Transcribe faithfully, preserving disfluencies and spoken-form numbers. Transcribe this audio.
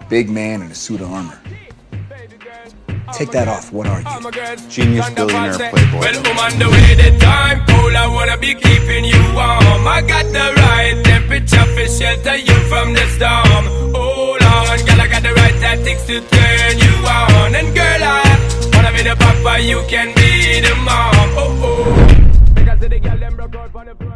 big man in a suit of armor. Take that off, what are you? Genius, billionaire, playboy. Well, I'm on the way, the time cold, I wanna be keeping you warm. I got the right temperature for shelter you from the storm. Hold on, girl, I got the right tactics to turn you on. And girl, I wanna be the papa, you can be the mom. Oh, oh. Because the girl, them broke out on the